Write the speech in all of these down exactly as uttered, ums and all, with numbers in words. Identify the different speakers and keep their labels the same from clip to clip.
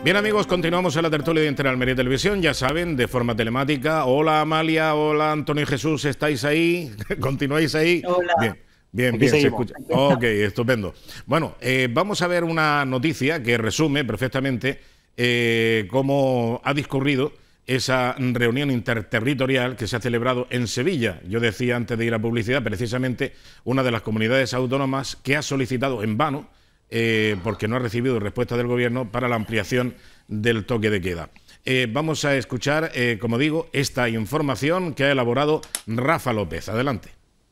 Speaker 1: Bien, amigos, continuamos en la tertulia de Interalmería Televisión, ya saben, de forma telemática. Hola, Amalia, hola, Antonio y Jesús, ¿estáis ahí? ¿Continuáis ahí?
Speaker 2: Hola.
Speaker 1: Bien, bien,
Speaker 2: Aquí
Speaker 1: bien, se
Speaker 2: seguimos.
Speaker 1: escucha. Ok, estupendo. Bueno, eh, vamos a ver una noticia que resume perfectamente eh, cómo ha discurrido esa reunión interterritorial que se ha celebrado en Sevilla. Yo decía antes de ir a publicidad, precisamente una de las comunidades autónomas que ha solicitado en vano, Eh, porque no ha recibido respuesta del Gobierno para la ampliación del toque de queda. Eh, vamos a escuchar, eh, como digo, esta información que ha elaborado Rafa López. Adelante.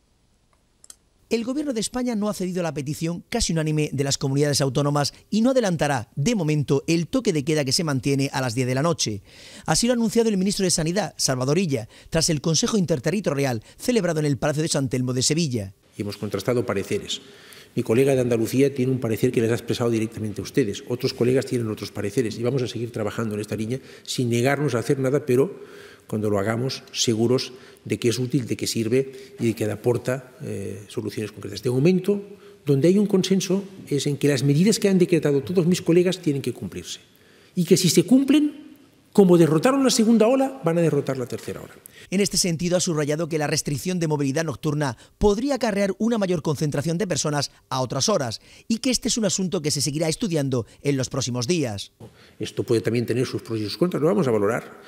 Speaker 3: El Gobierno de España no ha cedido a la petición casi unánime de las comunidades autónomas y no adelantará, de momento, el toque de queda que se mantiene a las diez de la noche. Así lo ha anunciado el ministro de Sanidad, Salvador Illa, tras el Consejo Interterritorial celebrado en el Palacio de San Telmo de Sevilla.
Speaker 4: Y hemos contrastado pareceres. Mi colega de Andalucía tiene un parecer que les ha expresado directamente a ustedes. Otros colegas tienen otros pareceres y vamos a seguir trabajando en esta línea sin negarnos a hacer nada, pero cuando lo hagamos seguros de que es útil, de que sirve y de que aporta eh, soluciones concretas. De momento, donde hay un consenso es en que las medidas que han decretado todos mis colegas tienen que cumplirse y que si se cumplen, como derrotaron la segunda ola, van a derrotar la tercera ola.
Speaker 3: En este sentido, ha subrayado que la restricción de movilidad nocturna podría acarrear una mayor concentración de personas a otras horas y que este es un asunto que se seguirá estudiando en los próximos días.
Speaker 4: Esto puede también tener sus pros y sus contras, lo vamos a valorar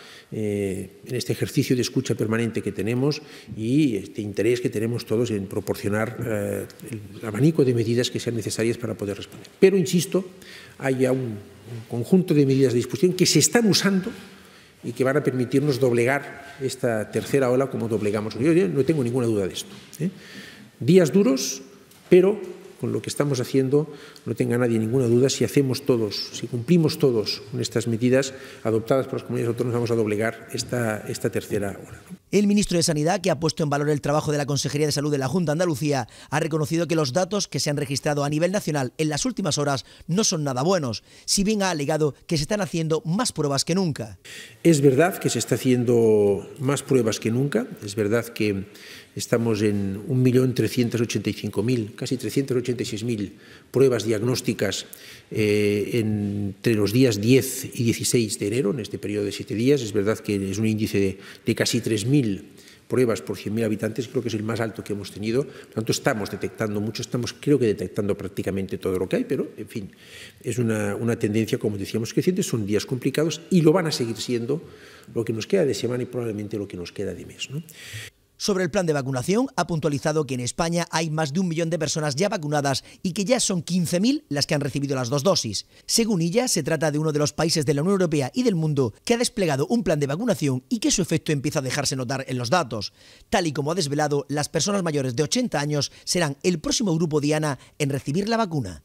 Speaker 4: eh, en este ejercicio de escucha permanente que tenemos y este interés que tenemos todos en proporcionar eh, el abanico de medidas que sean necesarias para poder responder. Pero, insisto, hay ya un, un conjunto de medidas de disposición que se están usando y que van a permitirnos doblegar esta tercera ola como doblegamos. Yo, yo no tengo ninguna duda de esto. ¿eh? Días duros, pero con lo que estamos haciendo, no tenga nadie ninguna duda, si hacemos todos, si cumplimos todos con estas medidas adoptadas por las comunidades autónomas, vamos a doblegar esta, esta tercera ola, ¿no?
Speaker 3: El ministro de Sanidad, que ha puesto en valor el trabajo de la Consejería de Salud de la Junta de Andalucía, ha reconocido que los datos que se han registrado a nivel nacional en las últimas horas no son nada buenos, si bien ha alegado que se están haciendo más pruebas que nunca.
Speaker 4: Es verdad que se está haciendo más pruebas que nunca, es verdad que estamos en un millón trescientos ochenta y cinco mil, casi trescientos ochenta y seis mil pruebas diagnósticas eh, entre los días diez y dieciséis de enero, en este periodo de siete días. Es verdad que es un índice de, de casi tres mil pruebas por cien mil habitantes, creo que es el más alto que hemos tenido. Por lo tanto, estamos detectando mucho, estamos creo que detectando prácticamente todo lo que hay, pero, en fin, es una, una tendencia, como decíamos, creciente. Son días complicados y lo van a seguir siendo lo que nos queda de semana y probablemente lo que nos queda de mes, ¿no?
Speaker 3: Sobre el plan de vacunación, ha puntualizado que en España hay más de un millón de personas ya vacunadas y que ya son quince mil las que han recibido las dos dosis. Según ella, se trata de uno de los países de la Unión Europea y del mundo que ha desplegado un plan de vacunación y que su efecto empieza a dejarse notar en los datos. Tal y como ha desvelado, las personas mayores de ochenta años serán el próximo grupo diana en recibir la vacuna.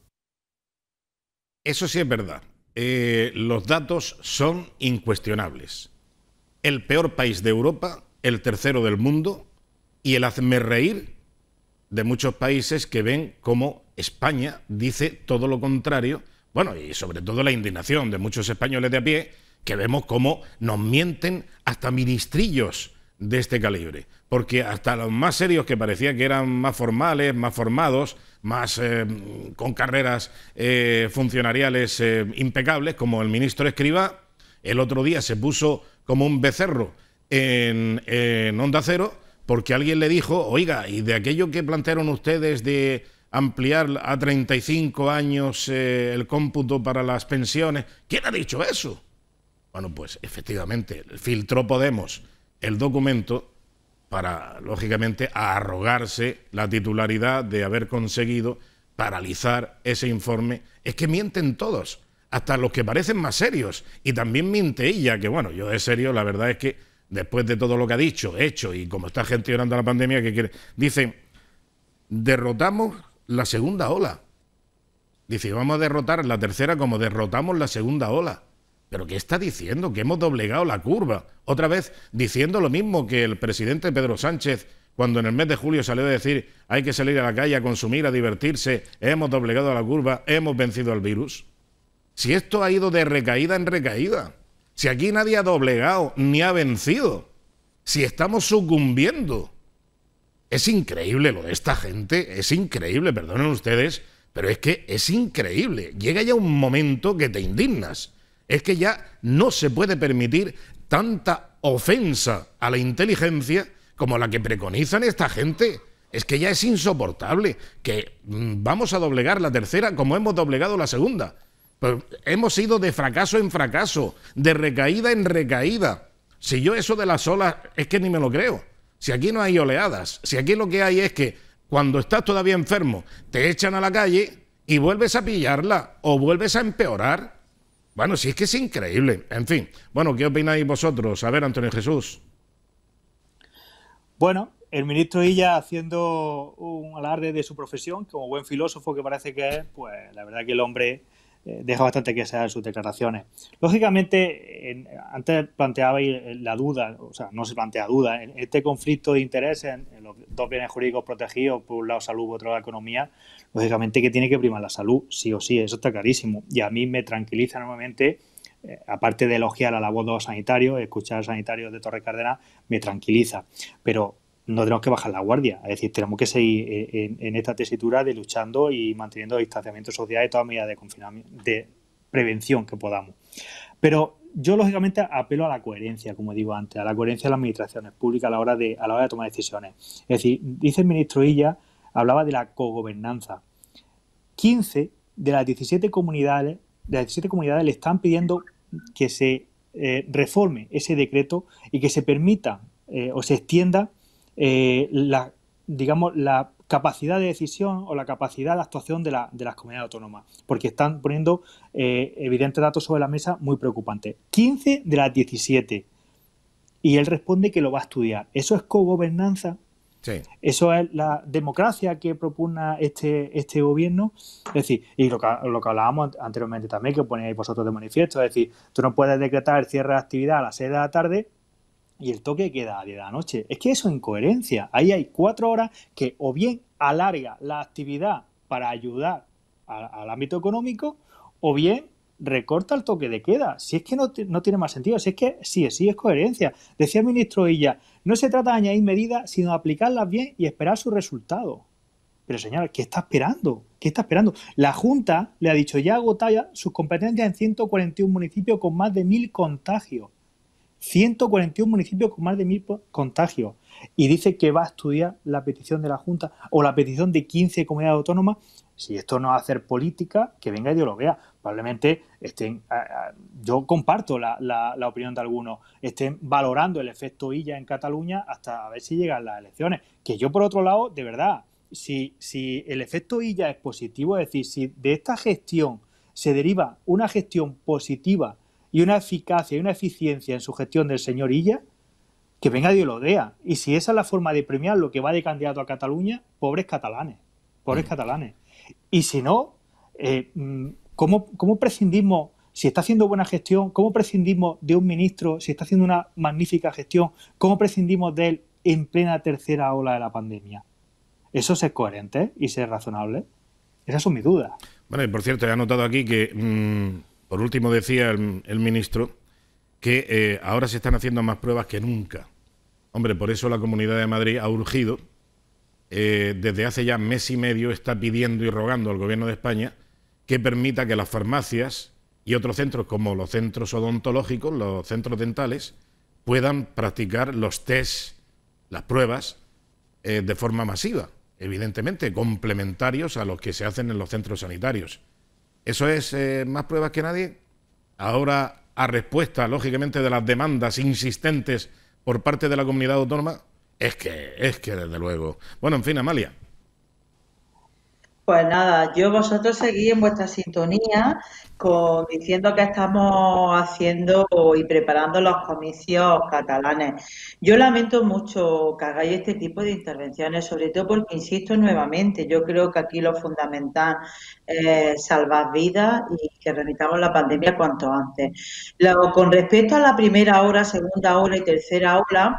Speaker 1: Eso sí es verdad. Eh, los datos son incuestionables. El peor país de Europa, el tercero del mundo y el hazmerreír de muchos países que ven cómo España dice todo lo contrario, bueno, y sobre todo la indignación de muchos españoles de a pie, que vemos cómo nos mienten hasta ministrillos de este calibre, porque hasta los más serios, que parecía que eran más formales, más formados, más eh, con carreras eh, funcionariales eh, impecables, como el ministro Escrivá, el otro día se puso como un becerro En, en Onda Cero, porque alguien le dijo, oiga, y de aquello que plantearon ustedes de ampliar a treinta y cinco años eh, el cómputo para las pensiones, ¿quién ha dicho eso? Bueno, pues efectivamente, filtró Podemos el documento para, lógicamente, arrogarse la titularidad de haber conseguido paralizar ese informe. Es que mienten todos, hasta los que parecen más serios, y también miente ella, que bueno, yo de serio, la verdad es que después de todo lo que ha dicho, hecho y como está gestionando la pandemia, que quiere, dicen, derrotamos la segunda ola. Dice, vamos a derrotar la tercera como derrotamos la segunda ola. ¿Pero qué está diciendo? Que hemos doblegado la curva. Otra vez diciendo lo mismo que el presidente Pedro Sánchez, cuando en el mes de julio salió a decir, hay que salir a la calle a consumir, a divertirse, hemos doblegado la curva, hemos vencido al virus. Si esto ha ido de recaída en recaída. Si aquí nadie ha doblegado ni ha vencido, si estamos sucumbiendo. Es increíble lo de esta gente, es increíble, perdonen ustedes, pero es que es increíble. Llega ya un momento que te indignas. Es que ya no se puede permitir tanta ofensa a la inteligencia como la que preconizan esta gente. Es que ya es insoportable que mmm, vamos a doblegar la tercera como hemos doblegado la segunda. Pues hemos ido de fracaso en fracaso, de recaída en recaída. Si yo eso de las olas es que ni me lo creo. Si aquí no hay oleadas, si aquí lo que hay es que cuando estás todavía enfermo te echan a la calle y vuelves a pillarla o vuelves a empeorar. Bueno, si es que es increíble. En fin, bueno, ¿qué opináis vosotros? A ver, Antonio Jesús.
Speaker 2: Bueno, el ministro Illa, haciendo un alarde de su profesión, como buen filósofo que parece que es, pues la verdad que el hombre eh, deja bastante que desear en sus declaraciones. Lógicamente, en, antes planteabais la duda, o sea, no se plantea duda, en este conflicto de intereses en, en los dos bienes jurídicos protegidos, por un lado salud, por otro lado economía, lógicamente que tiene que primar la salud, sí o sí, eso está clarísimo. Y a mí me tranquiliza enormemente, eh, aparte de elogiar a la voz de los sanitarios, escuchar a los sanitarios de Torre Cárdenas, me tranquiliza. Pero no tenemos que bajar la guardia, es decir, tenemos que seguir en, en esta tesitura de luchando y manteniendo distanciamiento social y todas medidas de confinamiento, de prevención que podamos. Pero yo, lógicamente, apelo a la coherencia, como digo antes, a la coherencia de las administraciones públicas a la hora de, a la hora de tomar decisiones. Es decir, dice el ministro Illa, hablaba de la cogobernanza. quince de las diecisiete comunidades, de las diecisiete comunidades le están pidiendo que se eh, reforme ese decreto y que se permita eh, o se extienda Eh, la, digamos, la capacidad de decisión o la capacidad de actuación de, la, de las comunidades autónomas, porque están poniendo eh, evidentes datos sobre la mesa muy preocupantes. quince de las diecisiete. Y él responde que lo va a estudiar. ¿Eso es cogobernanza?
Speaker 1: Sí.
Speaker 2: ¿Eso es la democracia que propugna este, este gobierno? Es decir, y lo que, lo que hablábamos anteriormente también, que poníais vosotros de manifiesto, es decir, tú no puedes decretar el cierre de actividad a las seis de la tarde y el toque queda a diez de la noche. Es que eso es incoherencia. Ahí hay cuatro horas que o bien alarga la actividad para ayudar a, al ámbito económico o bien recorta el toque de queda. Si es que no, no tiene más sentido. Si es que sí, sí es coherencia. Decía el ministro Illa, no se trata de añadir medidas, sino de aplicarlas bien y esperar sus resultados. Pero señor, ¿qué está esperando? ¿Qué está esperando? La Junta le ha dicho ya agotado sus competencias en ciento cuarenta y uno municipios con más de mil contagios. ciento cuarenta y uno municipios con más de mil contagios. Y dice que va a estudiar la petición de la Junta o la petición de quince comunidades autónomas. Si esto no es hacer política, que venga y lo vea. Probablemente estén, yo comparto la, la, la opinión de algunos, estén valorando el efecto Illa en Cataluña hasta a ver si llegan las elecciones. Que yo, por otro lado, de verdad, si, si el efecto Illa es positivo, es decir, si de esta gestión se deriva una gestión positiva y una eficacia y una eficiencia en su gestión del señor Illa, que venga Dios lo vea. Y si esa es la forma de premiar lo que va de candidato a Cataluña, pobres catalanes, pobres catalanes. Y si no, eh, ¿cómo, ¿cómo prescindimos, si está haciendo buena gestión, cómo prescindimos de un ministro, si está haciendo una magnífica gestión, cómo prescindimos de él en plena tercera ola de la pandemia? ¿Eso es ser coherente y ser razonable? Esas son mis dudas.
Speaker 1: Bueno, y por cierto, he anotado aquí que... Mmm... Por último, decía el, el ministro que eh, ahora se están haciendo más pruebas que nunca. Hombre, por eso la Comunidad de Madrid ha urgido, eh, desde hace ya mes y medio está pidiendo y rogando al Gobierno de España que permita que las farmacias y otros centros como los centros odontológicos, los centros dentales, puedan practicar los test, las pruebas, eh, de forma masiva, evidentemente, complementarios a los que se hacen en los centros sanitarios. ¿Eso es eh, más pruebas que nadie? Ahora, a respuesta, lógicamente, de las demandas insistentes por parte de la comunidad autónoma, es que, es que desde luego... Bueno, en fin, Amalia.
Speaker 5: Pues nada, yo vosotros seguís en vuestra sintonía con, diciendo que estamos haciendo y preparando los comicios catalanes. Yo lamento mucho que hagáis este tipo de intervenciones, sobre todo porque, insisto nuevamente, yo creo que aquí lo fundamental es salvar vidas y que remitamos la pandemia cuanto antes. Lo, con respecto a la primera ola, segunda ola y tercera ola,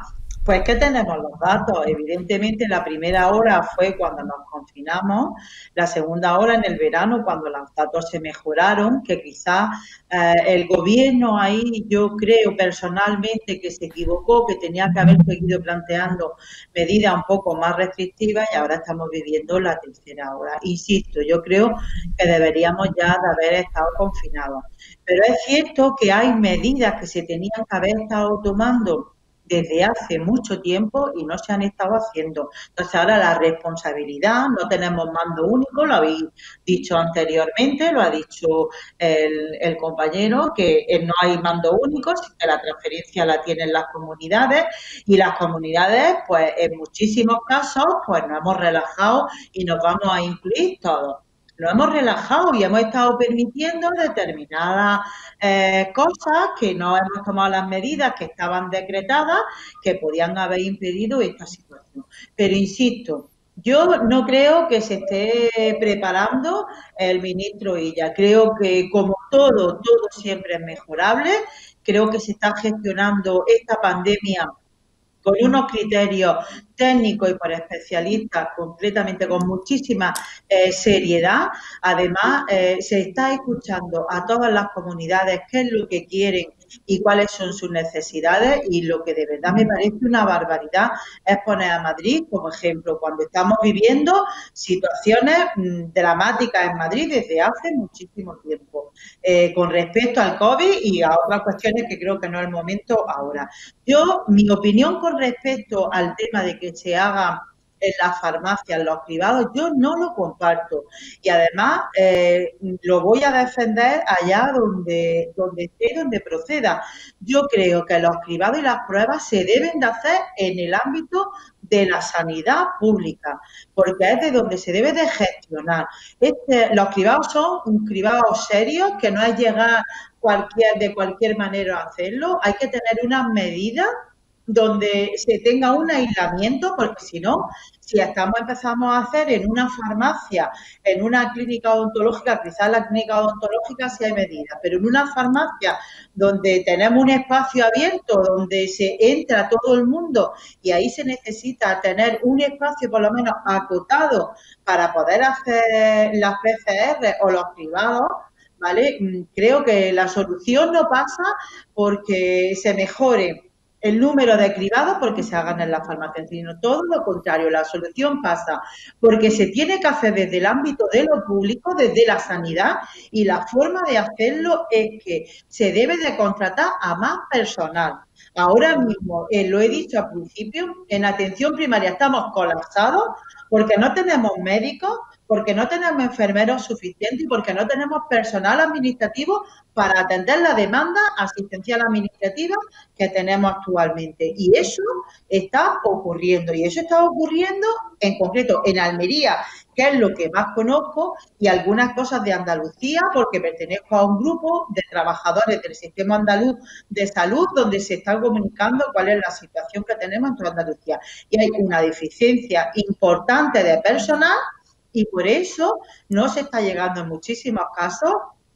Speaker 5: Pues que tenemos los datos. Evidentemente la primera hora fue cuando nos confinamos, la segunda hora en el verano cuando los datos se mejoraron, que quizás eh, el gobierno ahí yo creo personalmente que se equivocó, que tenía que haber seguido planteando medidas un poco más restrictivas y ahora estamos viviendo la tercera hora. Insisto, yo creo que deberíamos ya de haber estado confinados. Pero es cierto que hay medidas que se tenían que haber estado tomando desde hace mucho tiempo y no se han estado haciendo. Entonces ahora la responsabilidad, no tenemos mando único, lo habéis dicho anteriormente, lo ha dicho el, el compañero, que no hay mando único, sino que la transferencia la tienen las comunidades y las comunidades, pues en muchísimos casos, pues nos hemos relajado y nos vamos a incluir todos. Lo hemos relajado y hemos estado permitiendo determinadas eh, cosas que no hemos tomado las medidas que estaban decretadas que podían haber impedido esta situación. Pero insisto, yo no creo que se esté preparando el ministro Illa. Creo que como todo, todo siempre es mejorable. Creo que se está gestionando esta pandemia con unos criterios técnicos y por especialistas completamente con muchísima eh, seriedad. Además, eh, se está escuchando a todas las comunidades qué es lo que quieren y cuáles son sus necesidades, y lo que de verdad me parece una barbaridad es poner a Madrid como ejemplo cuando estamos viviendo situaciones mmm, dramáticas en Madrid desde hace muchísimo tiempo eh, con respecto al COVID y a otras cuestiones que creo que no es el momento ahora. Yo, mi opinión con respecto al tema de que se haga en las farmacias, en los privados, yo no lo comparto. Y además eh, lo voy a defender allá donde, donde esté, donde proceda. Yo creo que los cribados y las pruebas se deben de hacer en el ámbito de la sanidad pública, porque es de donde se debe de gestionar. Este, los cribados son un cribado serio, que no es llegar cualquier, de cualquier manera a hacerlo. Hay que tener unas medidas donde se tenga un aislamiento, porque si no, si estamos empezamos a hacer en una farmacia, en una clínica odontológica, quizás la clínica odontológica sí hay medidas, pero en una farmacia donde tenemos un espacio abierto, donde se entra todo el mundo y ahí se necesita tener un espacio por lo menos acotado para poder hacer las P C R o los cribados, ¿vale? Creo que la solución no pasa porque se mejore el número de cribados porque se hagan en las farmacias, sino todo lo contrario. La solución pasa porque se tiene que hacer desde el ámbito de lo público, desde la sanidad, y la forma de hacerlo es que se debe de contratar a más personal. Ahora mismo, eh, lo he dicho al principio, en atención primaria estamos colapsados porque no tenemos médicos, porque no tenemos enfermeros suficientes y porque no tenemos personal administrativo para atender la demanda asistencial administrativa que tenemos actualmente. Y eso está ocurriendo, y eso está ocurriendo en concreto en Almería, que es lo que más conozco, y algunas cosas de Andalucía, porque pertenezco a un grupo de trabajadores del sistema andaluz de salud donde se están comunicando cuál es la situación que tenemos en toda Andalucía. Y hay una deficiencia importante de personal y por eso no se está llegando en muchísimos casos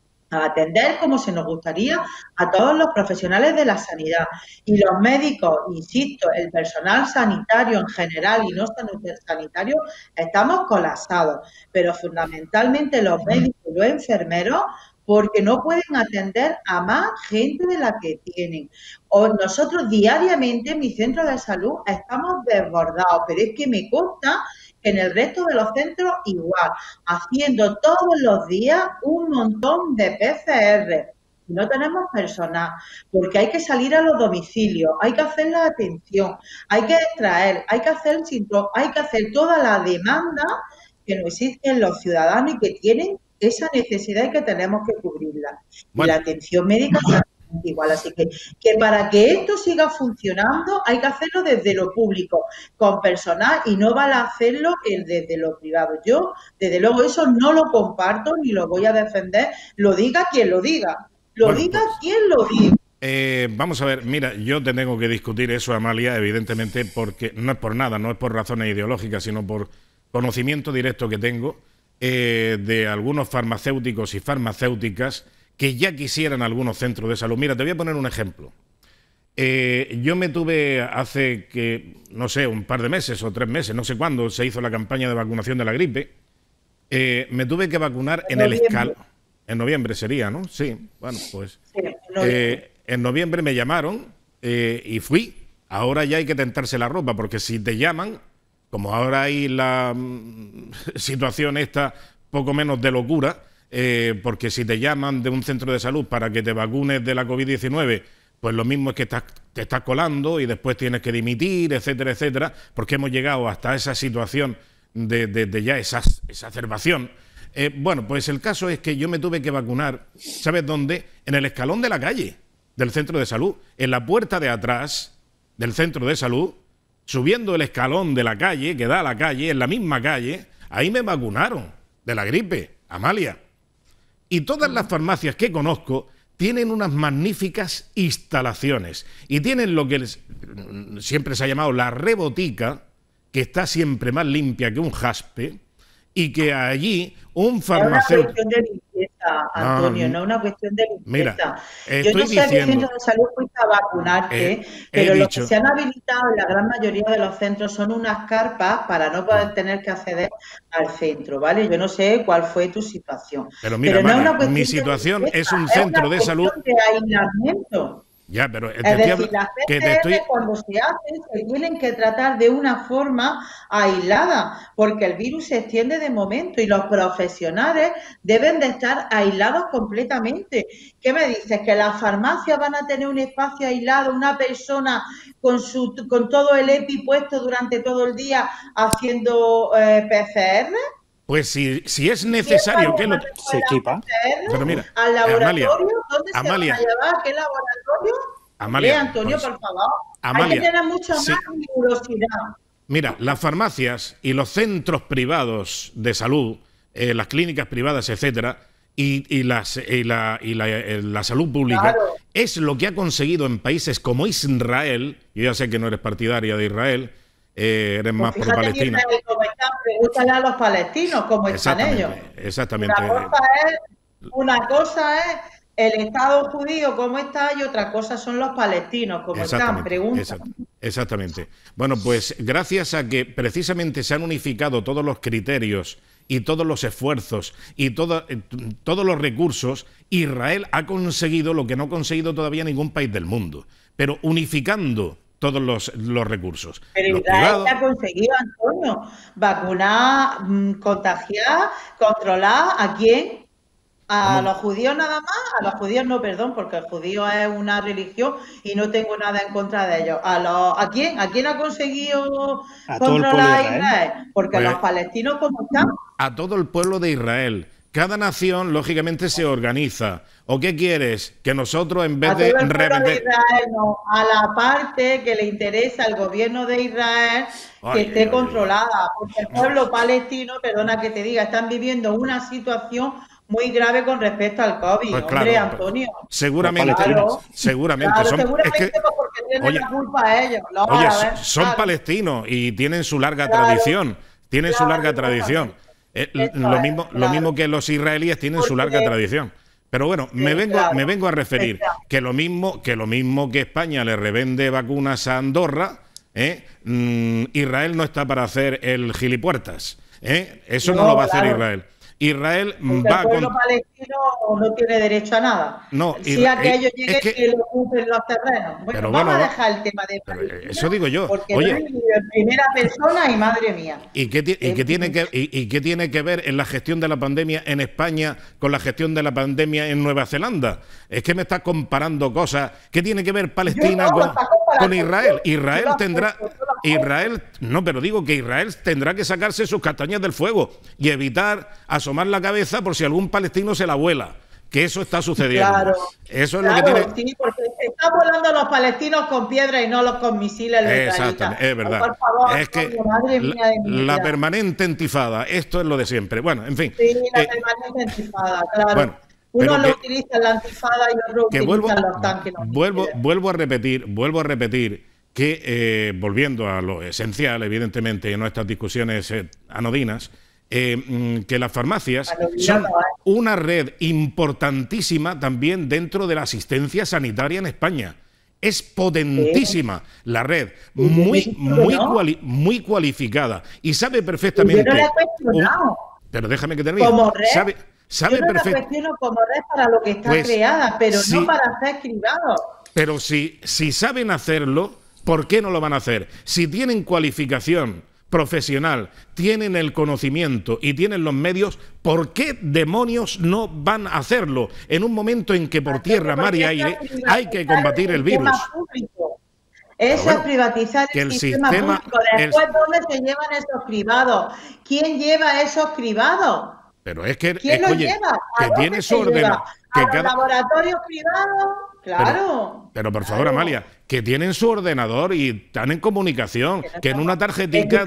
Speaker 5: a atender como se nos gustaría a todos los profesionales de la sanidad. Y los médicos, insisto, el personal sanitario en general y no sanitario, estamos colapsados, pero fundamentalmente los médicos y los enfermeros, porque no pueden atender a más gente de la que tienen. O nosotros diariamente en mi centro de salud estamos desbordados, pero es que me consta que en el resto de los centros igual, haciendo todos los días un montón de P C R. No tenemos personal, porque hay que salir a los domicilios, hay que hacer la atención, hay que extraer, hay que hacer el síntoma, hay que hacer toda la demanda que nos existen los ciudadanos y que tienen esa necesidad y que tenemos que cubrirla. Bueno. Y la atención médica es igual, así que, que para que esto siga funcionando hay que hacerlo desde lo público, con personal, y no vale hacerlo desde lo privado. Yo, desde luego, eso no lo comparto ni lo voy a defender, lo diga quien lo diga, lo bueno, diga pues, quien lo diga.
Speaker 1: Eh, vamos a ver, mira, yo te tengo que discutir eso, Amalia, evidentemente, porque no es por nada, no es por razones ideológicas, sino por conocimiento directo que tengo eh, de algunos farmacéuticos y farmacéuticas que ya quisieran algunos centros de salud. Mira, te voy a poner un ejemplo. Eh, yo me tuve hace que, no sé, un par de meses o tres meses, no sé cuándo se hizo la campaña de vacunación de la gripe. Eh, me tuve que vacunar en, en el escalón. En noviembre sería, ¿no? Sí, bueno, pues. Sí, en, noviembre. Eh, en noviembre me llamaron eh, y fui. Ahora ya hay que tentarse la ropa, porque si te llaman, como ahora hay la mm, situación esta poco menos de locura, eh, porque si te llaman de un centro de salud para que te vacunes de la COVID diecinueve, pues lo mismo es que estás, te estás colando y después tienes que dimitir, etcétera, etcétera, porque hemos llegado hasta esa situación de, de, de ya esa exacerbación. Eh, bueno, pues el caso es que yo me tuve que vacunar, ¿sabes dónde? En el escalón de la calle, del centro de salud, en la puerta de atrás del centro de salud, subiendo el escalón de la calle, que da a la calle, en la misma calle, ahí me vacunaron de la gripe, Amalia. Y todas las farmacias que conozco tienen unas magníficas instalaciones y tienen lo que les, siempre se ha llamado la rebotica, que está siempre más limpia que un jaspe, y que allí un farmacéutico...
Speaker 5: Es una cuestión de limpieza, Antonio, no, no una cuestión de limpieza.
Speaker 1: Mira,
Speaker 5: yo no sé
Speaker 1: diciendo,
Speaker 5: qué centro de salud fuiste a vacunarte,
Speaker 1: eh,
Speaker 5: pero
Speaker 1: dicho,
Speaker 5: los que se han habilitado en la gran mayoría de los centros son unas carpas para no poder tener que acceder al centro, ¿vale? Yo no sé cuál fue tu situación.
Speaker 1: Pero mira,
Speaker 5: pero no
Speaker 1: Mari,
Speaker 5: es una cuestión
Speaker 1: mi situación
Speaker 5: de
Speaker 1: es un centro
Speaker 5: es
Speaker 1: de salud...
Speaker 5: de aislamiento.
Speaker 1: Ya, pero te
Speaker 5: es decir,
Speaker 1: habla,
Speaker 5: las P C R
Speaker 1: que te estoy...
Speaker 5: cuando se hacen se tienen que tratar de una forma aislada, porque el virus se extiende de momento y los profesionales deben de estar aislados completamente. ¿Qué me dices? ¿Que las farmacias van a tener un espacio aislado, una persona con su con todo el EPI puesto durante todo el día haciendo eh, P C R?
Speaker 1: Pues si, si es necesario que lo...
Speaker 2: Se equipa.
Speaker 1: Pero mira,
Speaker 5: ¿al laboratorio?
Speaker 1: Amalia,
Speaker 5: ¿Dónde
Speaker 1: Amalia,
Speaker 5: se van a llevar? ¿Qué laboratorio?
Speaker 1: Amalia,
Speaker 5: eh, Antonio,
Speaker 1: pues,
Speaker 5: por favor.
Speaker 1: Amalia,
Speaker 5: hay que tener mucha
Speaker 1: sí.
Speaker 5: más rigurosidad.
Speaker 1: Mira, las farmacias y los centros privados de salud, eh, las clínicas privadas, etcétera, y, y, las, y, la, y la, eh, la salud pública, claro, es lo que ha conseguido en países como Israel. Yo ya sé que no eres partidaria de Israel, eh, eres pues más por Palestina.
Speaker 5: Israel, cómo están, pregúntale a los palestinos cómo están ellos.
Speaker 1: Exactamente.
Speaker 5: Una cosa es, una cosa es el Estado judío cómo está y otra cosa son los palestinos cómo están. Pregunta.
Speaker 1: Exact, exactamente. Bueno, pues gracias a que precisamente se han unificado todos los criterios y todos los esfuerzos y todo, eh, todos los recursos, Israel ha conseguido lo que no ha conseguido todavía ningún país del mundo, pero unificando todos los, los recursos.
Speaker 5: Pero
Speaker 1: los
Speaker 5: Israel
Speaker 1: privados,
Speaker 5: ha conseguido, Antonio, vacunar, contagiar, controlar ¿a quién? ¿A
Speaker 1: ¿Cómo?
Speaker 5: los judíos nada más? A los judíos no, perdón, porque el judío es una religión y no tengo nada en contra de ellos. ¿A, los, ¿a quién? ¿A quién ha conseguido
Speaker 2: a
Speaker 5: controlar
Speaker 2: todo el pueblo de Israel?
Speaker 5: Israel? Porque
Speaker 1: pues,
Speaker 5: los palestinos, ¿cómo están?
Speaker 1: A todo el pueblo de Israel. Cada nación, lógicamente, se organiza. ¿O qué quieres? Que nosotros, en vez
Speaker 5: a todo
Speaker 1: de...
Speaker 5: el pueblo
Speaker 1: repetir...
Speaker 5: de Israel, no. A la parte que le interesa al gobierno de Israel que
Speaker 1: Ay,
Speaker 5: esté
Speaker 1: ay,
Speaker 5: controlada. Porque el pueblo palestino, perdona que te diga, están viviendo una situación muy grave con respecto al COVID,
Speaker 1: pues
Speaker 5: hombre,
Speaker 1: claro,
Speaker 5: Antonio.
Speaker 1: Seguramente,
Speaker 5: claro,
Speaker 1: seguramente.
Speaker 5: Claro,
Speaker 1: son,
Speaker 5: seguramente
Speaker 1: es que,
Speaker 5: porque tienen
Speaker 1: oye,
Speaker 5: la culpa a ellos. Los
Speaker 1: oye,
Speaker 5: árabes,
Speaker 1: son
Speaker 5: claro.
Speaker 1: palestinos y tienen su larga
Speaker 5: Claro,
Speaker 1: tradición. Tienen
Speaker 5: claro,
Speaker 1: su larga
Speaker 5: claro.
Speaker 1: tradición. Eh,
Speaker 5: Eso
Speaker 1: lo,
Speaker 5: es,
Speaker 1: mismo,
Speaker 5: claro.
Speaker 1: lo mismo que los israelíes tienen
Speaker 5: Porque,
Speaker 1: su larga tradición. Pero bueno,
Speaker 5: sí,
Speaker 1: me vengo,
Speaker 5: claro.
Speaker 1: me vengo a referir
Speaker 5: Exacto.
Speaker 1: que lo mismo que lo mismo que España le revende vacunas a Andorra, ¿eh? mm, Israel no está para hacer el gilipuertas. ¿eh? Eso no,
Speaker 5: No,
Speaker 1: lo va a hacer
Speaker 5: claro.
Speaker 1: Israel. Israel
Speaker 5: Porque
Speaker 1: va
Speaker 5: el pueblo
Speaker 1: con...
Speaker 5: palestino no tiene derecho a nada.
Speaker 1: No,
Speaker 5: si a que ellos
Speaker 1: es
Speaker 5: lleguen
Speaker 1: que-
Speaker 5: y lo ocupen los terrenos. Bueno,
Speaker 1: Pero
Speaker 5: vamos
Speaker 1: bueno,
Speaker 5: a dejar el tema de
Speaker 1: pero
Speaker 5: Palestina,
Speaker 1: eso digo yo.
Speaker 5: porque
Speaker 1: Oye.
Speaker 5: no es ni de primera persona y madre mía.
Speaker 1: ¿Y qué, ti- y,
Speaker 5: Eh,
Speaker 1: qué tiene que, y, y qué tiene que ver en la gestión de la pandemia en España con la gestión de la pandemia en Nueva Zelanda? Es que me estás comparando cosas. ¿Qué tiene que ver Palestina
Speaker 5: Yo no,
Speaker 1: con,
Speaker 5: lo está comparando
Speaker 1: con Israel?
Speaker 5: tú.
Speaker 1: Israel
Speaker 5: Tú lo has
Speaker 1: tendrá...
Speaker 5: puesto, tú lo has puesto.
Speaker 1: Israel... No, pero digo que Israel tendrá que sacarse sus castañas del fuego y evitar asomar la cabeza por si algún palestino se la vuela. Que eso está sucediendo.
Speaker 5: Claro,
Speaker 1: Eso es
Speaker 5: claro,
Speaker 1: lo que tiene...
Speaker 5: sí, porque están volando los palestinos con piedras y no los con misiles. Los
Speaker 1: Exactamente,
Speaker 5: israelitas.
Speaker 1: es verdad.
Speaker 5: Por favor,
Speaker 1: es que
Speaker 5: Antonio, madre mía de mi
Speaker 1: la
Speaker 5: vida.
Speaker 1: permanente entifada, esto es lo de siempre. Bueno, en fin.
Speaker 5: Sí, la
Speaker 1: eh,
Speaker 5: permanente antifada, claro.
Speaker 1: bueno,
Speaker 5: Unos
Speaker 1: pero
Speaker 5: lo
Speaker 1: que-
Speaker 5: utilizan la antifada y otros
Speaker 1: que
Speaker 5: utilizan
Speaker 1: vuelvo,
Speaker 5: los tanques. los
Speaker 1: vuelvo,
Speaker 5: misiles.
Speaker 1: vuelvo a repetir, vuelvo a repetir que eh, volviendo a lo esencial, evidentemente, en nuestras discusiones eh, anodinas, eh, mm, que las farmacias
Speaker 5: Anodina
Speaker 1: son
Speaker 5: no, ¿eh?
Speaker 1: una red importantísima también dentro de la asistencia sanitaria en España. Es potentísima la red, muy, muy, cuali muy cualificada y sabe perfectamente.
Speaker 5: Yo no la he cuestionado.
Speaker 1: Un, pero déjame que termine.
Speaker 5: Como red,
Speaker 1: sabe, sabe
Speaker 5: yo no la
Speaker 1: perfecto.
Speaker 5: cuestiono como red para lo que está
Speaker 1: Pues,
Speaker 5: creada, pero
Speaker 1: sí,
Speaker 5: no para hacer cribados.
Speaker 1: Pero si, si saben hacerlo, ¿por qué no lo van a hacer? Si tienen cualificación profesional, tienen el conocimiento y tienen los medios, ¿por qué demonios no van a hacerlo en un momento en que por tierra, mar y aire hay que combatir el virus?
Speaker 5: Eso
Speaker 1: bueno,
Speaker 5: es privatizar el,
Speaker 1: el
Speaker 5: sistema,
Speaker 1: sistema
Speaker 5: público. Después,
Speaker 1: el...
Speaker 5: ¿dónde se llevan esos cribados? ¿Quién lleva esos cribados?
Speaker 1: Pero es que,
Speaker 5: ¿Quién
Speaker 1: es,
Speaker 5: los
Speaker 1: oye,
Speaker 5: lleva?
Speaker 1: que tiene su ordenador.
Speaker 5: ¿A los cada... laboratorios privados? Claro.
Speaker 1: Pero, pero por
Speaker 5: claro.
Speaker 1: favor, Amalia, que tienen su ordenador y están en comunicación, que, no que en una tarjetita...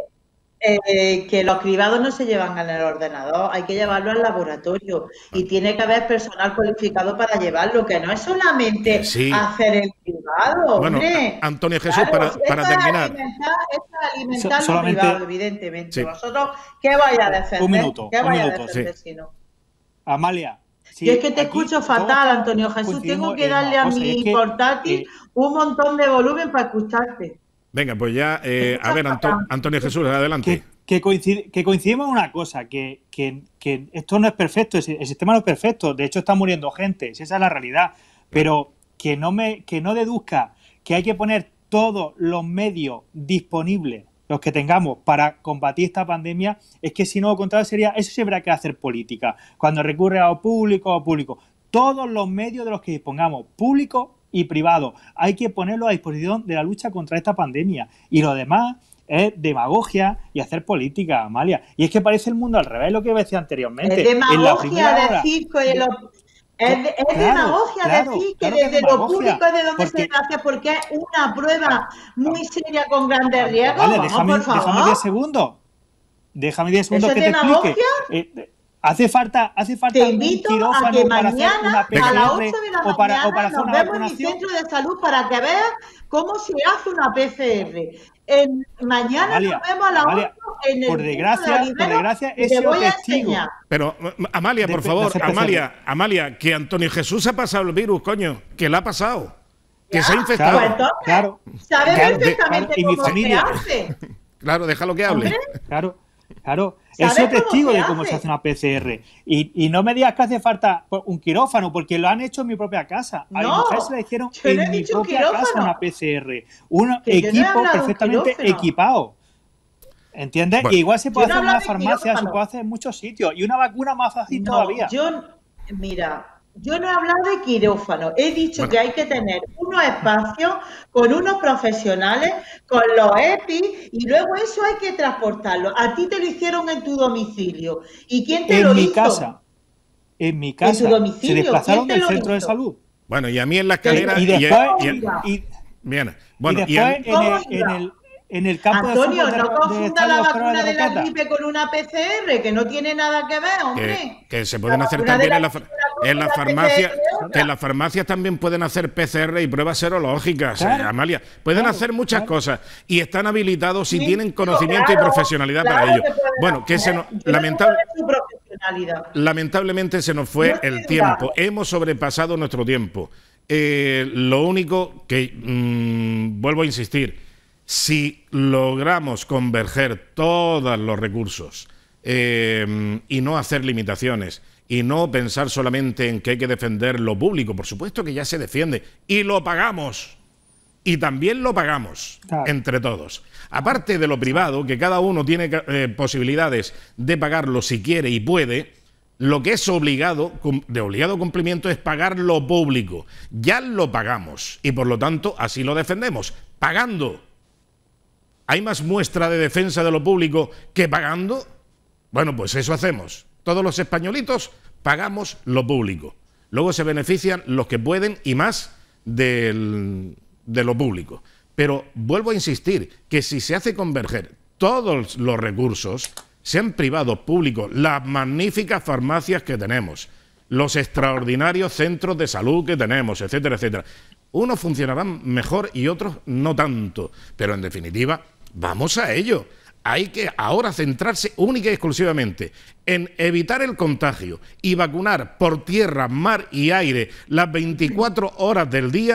Speaker 5: Eh, que los cribados no se llevan en el ordenador, hay que llevarlo al laboratorio y tiene que haber personal cualificado para llevarlo, que no es solamente sí. hacer el cribado,
Speaker 1: bueno,
Speaker 5: hombre.
Speaker 1: Antonio Jesús, claro, para, para terminar.
Speaker 5: Alimentar, es alimentar
Speaker 2: so,
Speaker 5: lo privado, evidentemente. Sí. ¿Vosotros qué vais a defender?
Speaker 2: Un minuto,
Speaker 5: ¿Qué
Speaker 2: un
Speaker 5: vais
Speaker 2: minuto,
Speaker 5: a defender
Speaker 2: sí.
Speaker 5: si no?
Speaker 2: Amalia.
Speaker 5: Sí, Yo es que te escucho fatal, Antonio Jesús. Tengo que darle a mi es que, portátil eh, un montón de volumen para escucharte.
Speaker 1: Venga, pues ya, eh, a ver, Anto Antonio Jesús, adelante.
Speaker 2: Que, que, coincide, que coincidimos en una cosa, que, que, que esto no es perfecto, el, el sistema no es perfecto, de hecho está muriendo gente, esa es la realidad, pero que no, me, que no deduzca que hay que poner todos los medios disponibles, los que tengamos, para combatir esta pandemia, es que si no, lo contrario sería, eso sí habrá que hacer política, cuando recurre a lo público, a lo público, todos los medios de los que dispongamos, públicos y privado. Hay que ponerlo a disposición de la lucha contra esta pandemia. Y lo demás es demagogia y hacer política, Amalia. Y es que parece el mundo al revés, lo que decía anteriormente.
Speaker 5: Es demagogia decir que lo... Es, de, es claro, demagogia claro, decir que claro desde que lo público es de donde porque, se hace, porque es una prueba muy seria con grandes riesgos.
Speaker 2: Vale,
Speaker 5: Vamos,
Speaker 2: déjame,
Speaker 5: por favor.
Speaker 2: déjame diez segundos. Déjame diez segundos que te explique. Eh, Hace falta, hace falta
Speaker 5: Te invito
Speaker 2: un quirófano
Speaker 5: a que
Speaker 2: para
Speaker 5: mañana
Speaker 2: hacer una P C R
Speaker 5: a las ocho de la
Speaker 2: o para,
Speaker 5: mañana
Speaker 2: o para hacer
Speaker 5: nos
Speaker 2: una
Speaker 5: vemos
Speaker 2: vacunación.
Speaker 5: en mi centro de salud para que veas cómo se hace una P C R. En, mañana
Speaker 2: Amalia,
Speaker 5: nos vemos a las
Speaker 2: Amalia,
Speaker 5: ocho en el
Speaker 2: por desgracia,
Speaker 5: de
Speaker 2: por desgracia, ese
Speaker 5: te voy
Speaker 2: testigo.
Speaker 5: A
Speaker 1: Pero, Amalia, por
Speaker 2: de,
Speaker 1: favor,
Speaker 2: de
Speaker 1: Amalia, Amalia, que Antonio Jesús ha pasado el virus, coño, que le ha pasado, que
Speaker 5: ya,
Speaker 1: se ha infectado.
Speaker 5: Pues entonces,
Speaker 2: claro,
Speaker 5: ¿sabes
Speaker 2: claro,
Speaker 5: perfectamente
Speaker 2: de,
Speaker 5: cómo
Speaker 2: y mi familia.
Speaker 5: se hace?
Speaker 1: Claro, déjalo que hable.
Speaker 5: ¿Hombre?
Speaker 2: Claro. Claro, es el testigo de cómo se hace una P C R. Y, y no me digas que hace falta un quirófano, porque lo han hecho en mi propia casa. A
Speaker 5: no,
Speaker 2: mi mujer se le hicieron en mi propia
Speaker 5: quirófano.
Speaker 2: casa una P C R. Un que equipo no perfectamente equipado. ¿Entiendes? Bueno, y igual se puede hacer en una farmacia, se puede hacer en muchos sitios. Y una vacuna más fácil
Speaker 5: no,
Speaker 2: todavía.
Speaker 5: Yo, mira... Yo no he hablado de quirófano, he dicho bueno. que hay que tener unos espacios con unos profesionales, con los E P I, y luego eso hay que transportarlo. A ti te lo hicieron en tu domicilio. ¿Y quién te
Speaker 2: en
Speaker 5: lo
Speaker 2: mi
Speaker 5: hizo?
Speaker 2: Casa. En mi casa.
Speaker 5: ¿En tu domicilio?
Speaker 2: Se desplazaron del centro
Speaker 5: hizo?
Speaker 2: de salud.
Speaker 1: Bueno, y a mí en la escalera...
Speaker 2: Y, y después...
Speaker 1: Y,
Speaker 2: y, y,
Speaker 1: bien, bueno,
Speaker 2: y después y a, en, el, en el... En el campo
Speaker 5: Antonio,
Speaker 2: de
Speaker 5: no
Speaker 2: de,
Speaker 5: confunda
Speaker 2: de
Speaker 5: la vacuna
Speaker 2: de,
Speaker 5: de la gripe con una P C R, que no tiene nada que ver, hombre.
Speaker 1: Que, que se pueden la hacer también la en la, en la farmacia, que en las farmacias también pueden hacer P C R y pruebas serológicas, claro, eh, Amalia. Pueden claro, hacer muchas claro. cosas y están habilitados y sí, tienen conocimiento claro, y profesionalidad claro para ello. Bueno, que se nos, lamentable, lamentablemente se nos fue no el tiempo. Hemos sobrepasado nuestro tiempo. Eh, lo único que mmm, vuelvo a insistir. Si logramos converger todos los recursos eh, y no hacer limitaciones y no pensar solamente en que hay que defender lo público, por supuesto que ya se defiende y lo pagamos y también lo pagamos claro. entre todos. Aparte de lo privado, que cada uno tiene eh, posibilidades de pagarlo si quiere y puede, lo que es obligado, de obligado cumplimiento es pagar lo público. Ya lo pagamos y por lo tanto así lo defendemos, pagando. ¿Hay más muestra de defensa de lo público que pagando? Bueno, pues eso hacemos. Todos los españolitos pagamos lo público. Luego se benefician los que pueden y más del, de lo público. Pero vuelvo a insistir que si se hace converger todos los recursos, sean privados, públicos, las magníficas farmacias que tenemos, los extraordinarios centros de salud que tenemos, etcétera, etcétera. Unos funcionarán mejor y otros no tanto, pero en definitiva, vamos a ello. Hay que ahora centrarse única y exclusivamente en evitar el contagio y vacunar por tierra, mar y aire las veinticuatro horas del día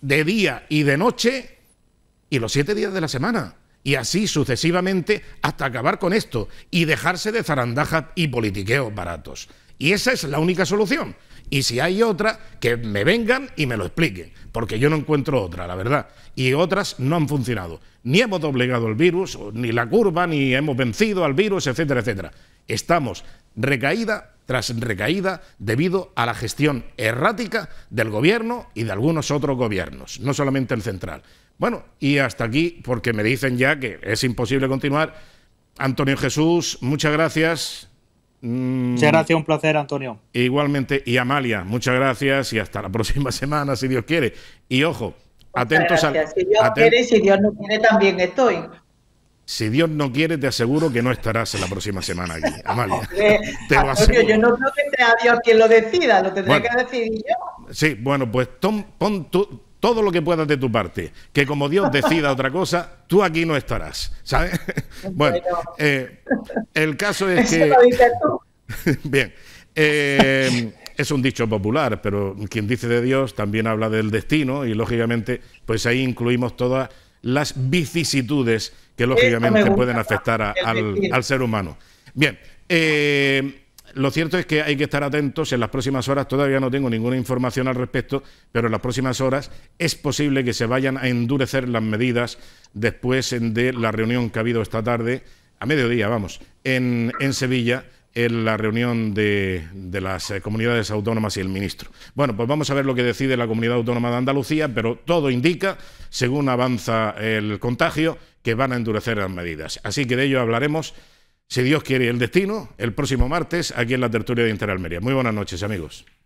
Speaker 1: de día y de noche y los siete días de la semana. Y así sucesivamente hasta acabar con esto y dejarse de zarandajas y politiqueos baratos. Y esa es la única solución. Y si hay otra, que me vengan y me lo expliquen, porque yo no encuentro otra, la verdad. Y otras no han funcionado. Ni hemos doblegado el virus, ni la curva, ni hemos vencido al virus, etcétera, etcétera. Estamos recaída tras recaída debido a la gestión errática del gobierno y de algunos otros gobiernos, no solamente el central. Bueno, y hasta aquí, porque me dicen ya que es imposible continuar. Antonio Jesús, muchas gracias.
Speaker 2: Muchas gracias, un placer, Antonio.
Speaker 1: Igualmente, y Amalia, muchas gracias y hasta la próxima semana, si Dios quiere. Y ojo, atentos al...
Speaker 5: Si Dios
Speaker 1: atent
Speaker 5: quiere, si Dios no quiere, también estoy.
Speaker 1: Si Dios no quiere, te aseguro que no estarás en la próxima semana aquí, Amalia.
Speaker 5: Eh,
Speaker 1: te lo
Speaker 5: Antonio, yo no creo que sea Dios quien lo decida, lo tendré bueno, que decidir yo.
Speaker 1: Sí, bueno, pues tom, pon tu... todo lo que puedas de tu parte, que como Dios decida otra cosa, tú aquí no estarás, ¿sabes? Bueno, eh, el caso es que...
Speaker 5: Eso lo dices tú.
Speaker 1: Bien, eh, es un dicho popular, pero quien dice de Dios también habla del destino y, lógicamente, pues ahí incluimos todas las vicisitudes que, lógicamente, pueden afectar a, al, al ser humano. Bien, eh... lo cierto es que hay que estar atentos en las próximas horas. Todavía no tengo ninguna información al respecto, pero en las próximas horas es posible que se vayan a endurecer las medidas después de la reunión que ha habido esta tarde, a mediodía, vamos, en, en Sevilla, en la reunión de, de las comunidades autónomas y el ministro. Bueno, pues vamos a ver lo que decide la Comunidad Autónoma de Andalucía, pero todo indica, según avanza el contagio, que van a endurecer las medidas. Así que de ello hablaremos, si Dios quiere el destino, el próximo martes, aquí en la tertulia de Interalmería. Muy buenas noches, amigos.